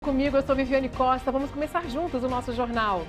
Comigo, eu sou Viviane Costa. Vamos começar juntos o nosso jornal.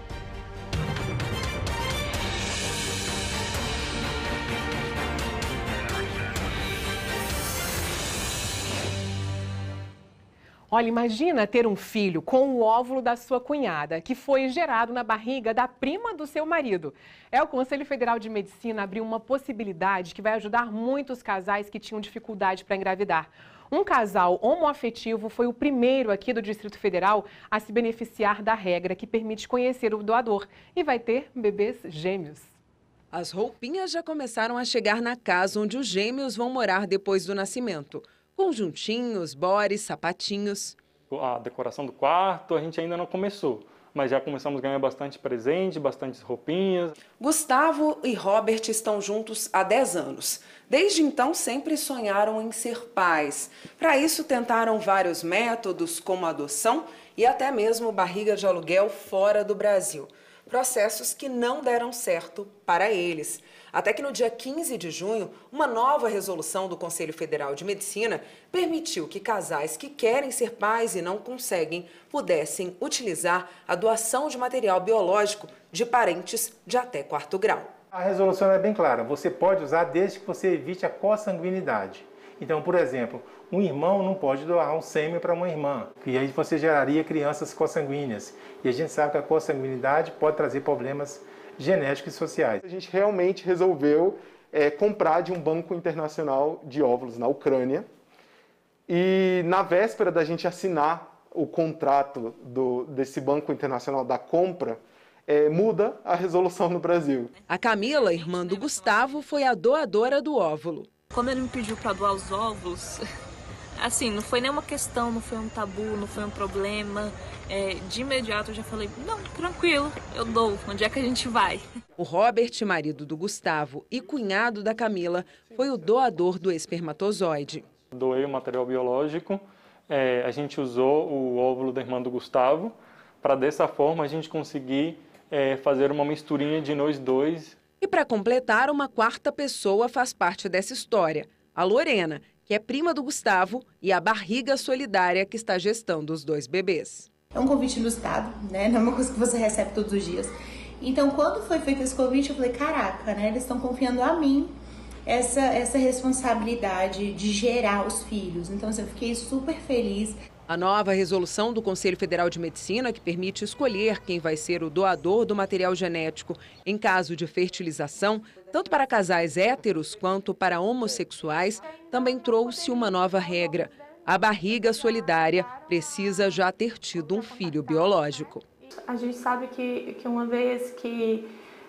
Olha, imagina ter um filho com o óvulo da sua cunhada, que foi gerado na barriga da prima do seu marido. O Conselho Federal de Medicina abriu uma possibilidade que vai ajudar muitos casais que tinham dificuldade para engravidar. Um casal homoafetivo foi o primeiro aqui do Distrito Federal a se beneficiar da regra que permite conhecer o doador e vai ter bebês gêmeos. As roupinhas já começaram a chegar na casa onde os gêmeos vão morar depois do nascimento. Conjuntinhos, bores, sapatinhos. A decoração do quarto a gente ainda não começou, mas já começamos a ganhar bastante presente, bastante roupinhas. Gustavo e Robert estão juntos há 10 anos. Desde então, sempre sonharam em ser pais. Para isso, tentaram vários métodos, como adoção e até mesmo barriga de aluguel fora do Brasil. Processos que não deram certo para eles. Até que no dia 15 de junho, uma nova resolução do Conselho Federal de Medicina permitiu que casais que querem ser pais e não conseguem pudessem utilizar a doação de material biológico de parentes de até 4º grau. A resolução é bem clara, você pode usar desde que você evite a consanguinidade. Então, por exemplo, um irmão não pode doar um sêmen para uma irmã, e aí você geraria crianças consanguíneas. E a gente sabe que a consanguinidade pode trazer problemas genéticos e sociais. A gente realmente resolveu comprar de um banco internacional de óvulos na Ucrânia. E na véspera da gente assinar o contrato desse banco internacional da compra, muda a resolução no Brasil. A Camila, irmã do Gustavo, foi a doadora do óvulo. Quando ele me pediu para doar os óvulos, assim, não foi nenhuma questão, não foi um tabu, não foi um problema. De imediato eu já falei, não, tranquilo, eu dou, onde é que a gente vai? O Robert, marido do Gustavo e cunhado da Camila, foi o doador do espermatozoide. Doei o material biológico, a gente usou o óvulo da irmã do Gustavo, para dessa forma a gente conseguir fazer uma misturinha de nós dois. E para completar, uma 4ª pessoa faz parte dessa história, a Lorena, que é prima do Gustavo e a barriga solidária que está gestando os 2 bebês. É um convite ilustrado, né? Não é uma coisa que você recebe todos os dias. Então, quando foi feito esse convite, eu falei, caraca, né? Eles estão confiando a mim essa responsabilidade de gerar os filhos. Então, eu fiquei super feliz. A nova resolução do Conselho Federal de Medicina, que permite escolher quem vai ser o doador do material genético em caso de fertilização, tanto para casais héteros quanto para homossexuais, também trouxe uma nova regra. A barriga solidária precisa já ter tido um filho biológico. A gente sabe que uma vez que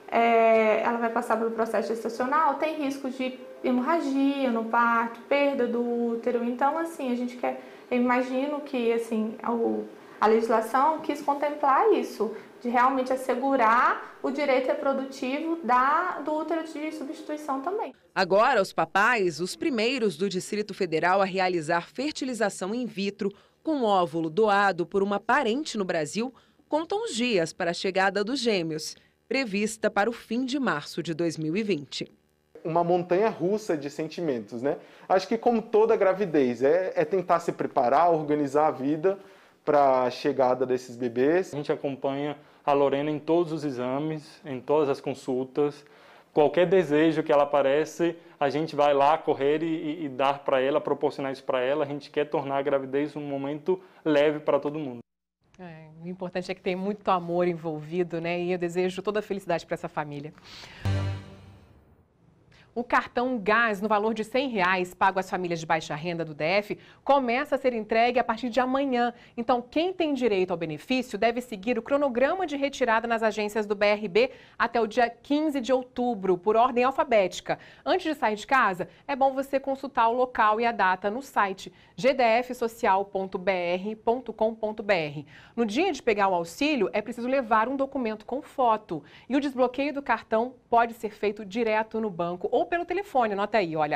ela vai passar pelo processo gestacional, tem risco de hemorragia no parto, perda do útero. Então, assim, eu imagino que assim, a legislação quis contemplar isso, de realmente assegurar o direito reprodutivo do útero de substituição também. Agora, os papais, os primeiros do Distrito Federal a realizar fertilização in vitro com óvulo doado por uma parente no Brasil, contam os dias para a chegada dos gêmeos, prevista para o fim de março de 2020. Uma montanha russa de sentimentos, né? Acho que como toda gravidez, é tentar se preparar, organizar a vida para a chegada desses bebês. A gente acompanha a Lorena em todos os exames, em todas as consultas. Qualquer desejo que ela aparece, a gente vai lá correr e dar para ela, proporcionar isso para ela. A gente quer tornar a gravidez um momento leve para todo mundo. O importante é que tem muito amor envolvido, né? E eu desejo toda a felicidade para essa família. O cartão gás no valor de R$100 pago às famílias de baixa renda do DF começa a ser entregue a partir de amanhã. Então, quem tem direito ao benefício deve seguir o cronograma de retirada nas agências do BRB até o dia 15 de outubro, por ordem alfabética. Antes de sair de casa, é bom você consultar o local e a data no site gdfsocial.br.com.br. No dia de pegar o auxílio, é preciso levar um documento com foto. E o desbloqueio do cartão pode ser feito direto no banco ou pelo telefone, anota aí, olha,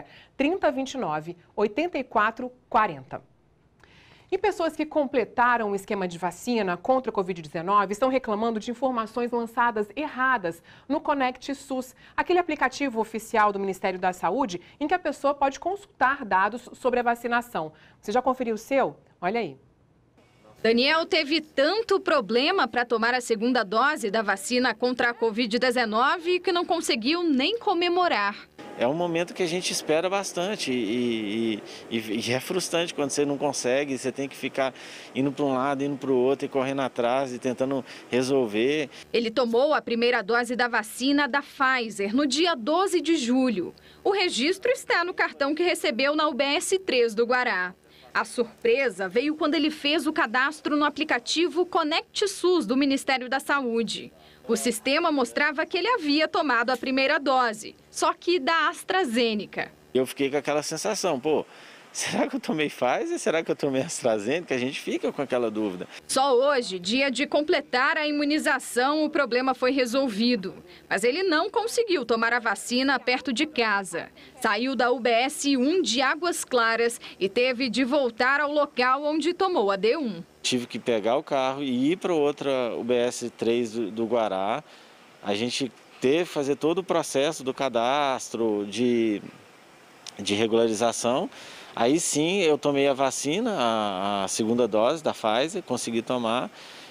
3029-8440. E pessoas que completaram o esquema de vacina contra a Covid-19 estão reclamando de informações lançadas erradas no Conect SUS, aquele aplicativo oficial do Ministério da Saúde em que a pessoa pode consultar dados sobre a vacinação. Você já conferiu o seu? Olha aí. Daniel teve tanto problema para tomar a segunda dose da vacina contra a Covid-19 que não conseguiu nem comemorar. É um momento que a gente espera bastante e é frustrante quando você não consegue, você tem que ficar indo para um lado, indo para o outro e correndo atrás e tentando resolver. Ele tomou a primeira dose da vacina da Pfizer no dia 12 de julho. O registro está no cartão que recebeu na UBS 3 do Guará. A surpresa veio quando ele fez o cadastro no aplicativo Conect SUS do Ministério da Saúde. O sistema mostrava que ele havia tomado a primeira dose, só que da AstraZeneca. Eu fiquei com aquela sensação, pô, será que eu tomei Pfizer? Será que eu tomei AstraZeneca? A gente fica com aquela dúvida. Só hoje, dia de completar a imunização, o problema foi resolvido. Mas ele não conseguiu tomar a vacina perto de casa. Saiu da UBS 1 de Águas Claras e teve de voltar ao local onde tomou a D1. Tive que pegar o carro e ir para outra UBS 3 do Guará. A gente teve que fazer todo o processo do cadastro, de regularização. Aí sim eu tomei a vacina, a segunda dose da Pfizer, consegui tomar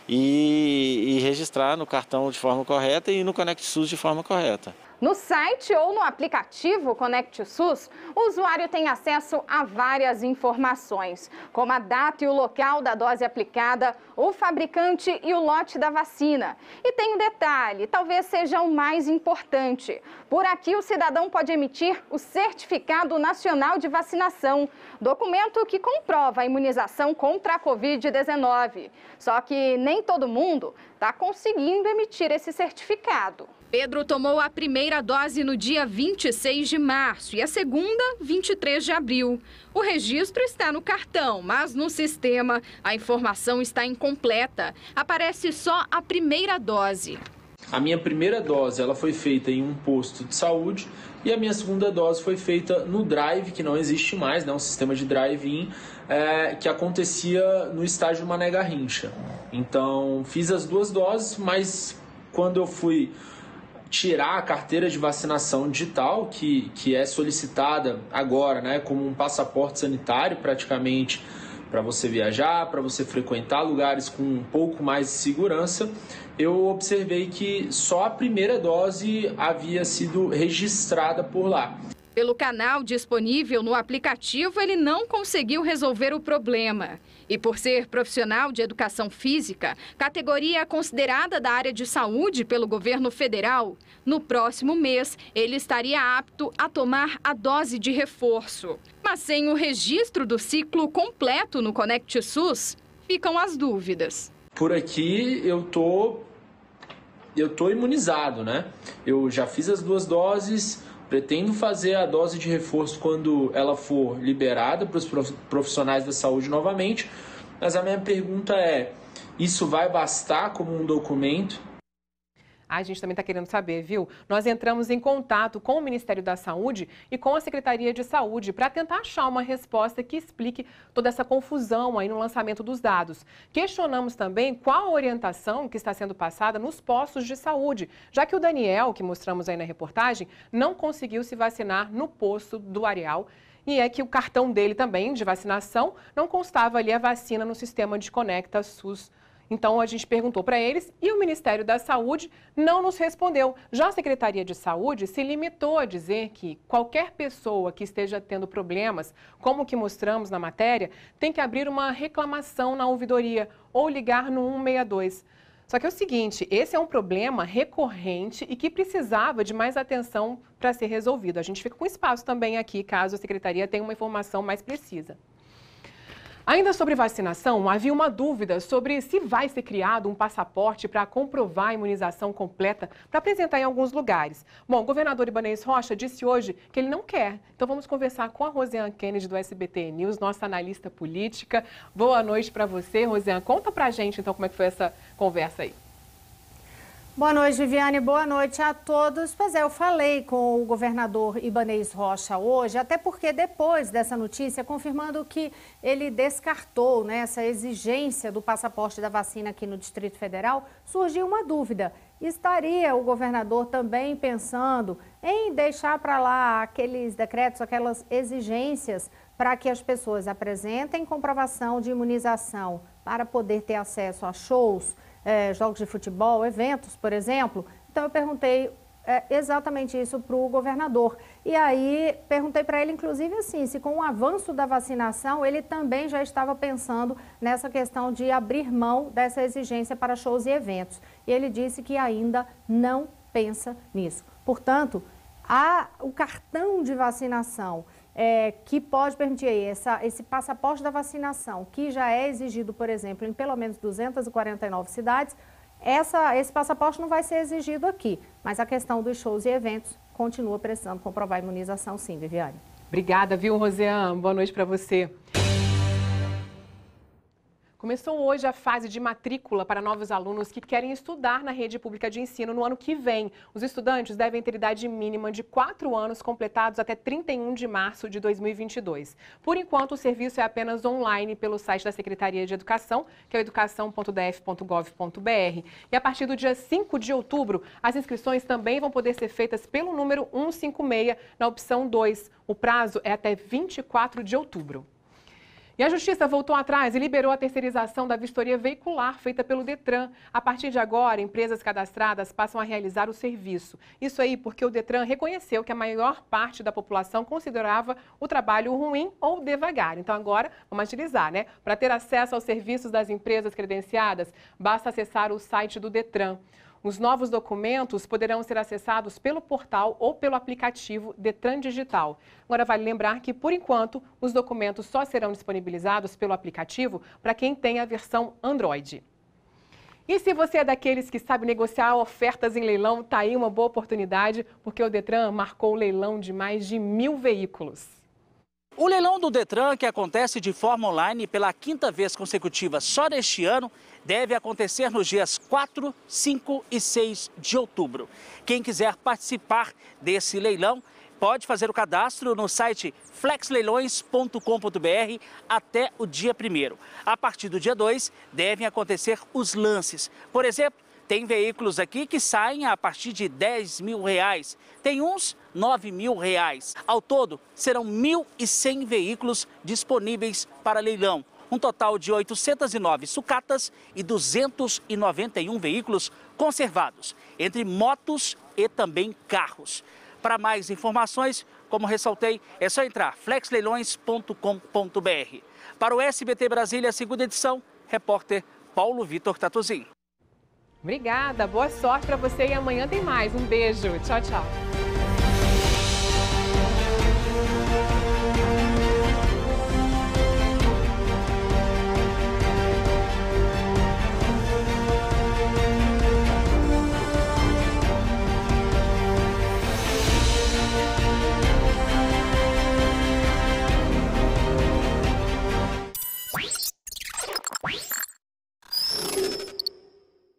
e registrar no cartão de forma correta e no Conect SUS de forma correta. No site ou no aplicativo Conect SUS, o usuário tem acesso a várias informações, como a data e o local da dose aplicada, o fabricante e o lote da vacina. E tem um detalhe, talvez seja o mais importante. Por aqui, o cidadão pode emitir o Certificado Nacional de Vacinação, documento que comprova a imunização contra a Covid-19. Só que nem todo mundo está conseguindo emitir esse certificado. Pedro tomou a primeira dose no dia 26 de março e a segunda, 23 de abril. O registro está no cartão, mas no sistema a informação está incompleta. Aparece só a primeira dose. A minha primeira dose ela foi feita em um posto de saúde e a minha segunda dose foi feita no drive, que não existe mais, né? Um sistema de drive-in que acontecia no estádio Mané Garrincha. Então, fiz as duas doses, mas quando eu fui tirar a carteira de vacinação digital, que é solicitada agora, né, como um passaporte sanitário praticamente para você viajar, para você frequentar lugares com um pouco mais de segurança, eu observei que só a primeira dose havia sido registrada por lá. Pelo canal disponível no aplicativo, ele não conseguiu resolver o problema. E por ser profissional de educação física, categoria considerada da área de saúde pelo governo federal, no próximo mês ele estaria apto a tomar a dose de reforço. Mas sem o registro do ciclo completo no Conect SUS, ficam as dúvidas. Por aqui eu tô imunizado, né? Eu já fiz as duas doses. Pretendo fazer a dose de reforço quando ela for liberada para os profissionais da saúde novamente, mas a minha pergunta é, isso vai bastar como um documento? A gente também está querendo saber, viu? Nós entramos em contato com o Ministério da Saúde e com a Secretaria de Saúde para tentar achar uma resposta que explique toda essa confusão aí no lançamento dos dados. Questionamos também qual a orientação que está sendo passada nos postos de saúde, já que o Daniel, que mostramos aí na reportagem, não conseguiu se vacinar no posto do Areal. E é que o cartão dele também, de vacinação, não constava ali a vacina no sistema de Conecta SUS. Então, a gente perguntou para eles e o Ministério da Saúde não nos respondeu. Já a Secretaria de Saúde se limitou a dizer que qualquer pessoa que esteja tendo problemas, como o que mostramos na matéria, tem que abrir uma reclamação na ouvidoria ou ligar no 162. Só que é o seguinte, esse é um problema recorrente e que precisava de mais atenção para ser resolvido. A gente fica com espaço também aqui, caso a Secretaria tenha uma informação mais precisa. Ainda sobre vacinação, havia uma dúvida sobre se vai ser criado um passaporte para comprovar a imunização completa para apresentar em alguns lugares. Bom, o governador Ibanez Rocha disse hoje que ele não quer. Então vamos conversar com a Rosiane Kennedy do SBT News, nossa analista política. Boa noite para você, Rosiane. Conta pra gente então como é que foi essa conversa aí. Boa noite, Viviane. Boa noite a todos. Pois é, eu falei com o governador Ibanez Rocha hoje, até porque depois dessa notícia, confirmando que ele descartou, né, essa exigência do passaporte da vacina aqui no Distrito Federal, surgiu uma dúvida. Estaria o governador também pensando em deixar para lá aqueles decretos, aquelas exigências para que as pessoas apresentem comprovação de imunização para poder ter acesso a shows, jogos de futebol, eventos, por exemplo. Então eu perguntei exatamente isso para o governador. E aí perguntei para ele, inclusive, assim, se com o avanço da vacinação ele também já estava pensando nessa questão de abrir mão dessa exigência para shows e eventos. E ele disse que ainda não pensa nisso. Portanto, o cartão de vacinação que pode permitir aí esse passaporte da vacinação, que já é exigido, por exemplo, em pelo menos 249 cidades, esse passaporte não vai ser exigido aqui, mas a questão dos shows e eventos continua precisando comprovar a imunização, sim, Viviane. Obrigada, viu, Rosiane? Boa noite para você. Começou hoje a fase de matrícula para novos alunos que querem estudar na rede pública de ensino no ano que vem. Os estudantes devem ter idade mínima de 4 anos completados até 31 de março de 2022. Por enquanto, o serviço é apenas online pelo site da Secretaria de Educação, que é o educação.df.gov.br. E a partir do dia 5 de outubro, as inscrições também vão poder ser feitas pelo número 156, na opção 2. O prazo é até 24 de outubro. E a Justiça voltou atrás e liberou a terceirização da vistoria veicular feita pelo Detran. A partir de agora, empresas cadastradas passam a realizar o serviço. Isso aí porque o Detran reconheceu que a maior parte da população considerava o trabalho ruim ou devagar. Então agora, vamos agilizar, né? Para ter acesso aos serviços das empresas credenciadas, basta acessar o site do Detran. Os novos documentos poderão ser acessados pelo portal ou pelo aplicativo Detran Digital. Agora, vale lembrar que, por enquanto, os documentos só serão disponibilizados pelo aplicativo para quem tem a versão Android. E se você é daqueles que sabe negociar ofertas em leilão, tá aí uma boa oportunidade, porque o Detran marcou o leilão de mais de 1.000 veículos. O leilão do Detran, que acontece de forma online pela 5ª vez consecutiva só neste ano, deve acontecer nos dias 4, 5 e 6 de outubro. Quem quiser participar desse leilão pode fazer o cadastro no site flexleilões.com.br até o dia 1º. A partir do dia 2, devem acontecer os lances. Por exemplo, tem veículos aqui que saem a partir de R$10 mil. Tem uns R$9 mil. Ao todo, serão 1.100 veículos disponíveis para leilão. Um total de 809 sucatas e 291 veículos conservados, entre motos e também carros. Para mais informações, como ressaltei, é só entrar flexleilões.com.br. Para o SBT Brasília, 2ª edição, repórter Paulo Vitor Tatuzin. Obrigada, boa sorte para você e amanhã tem mais. Um beijo, tchau, tchau.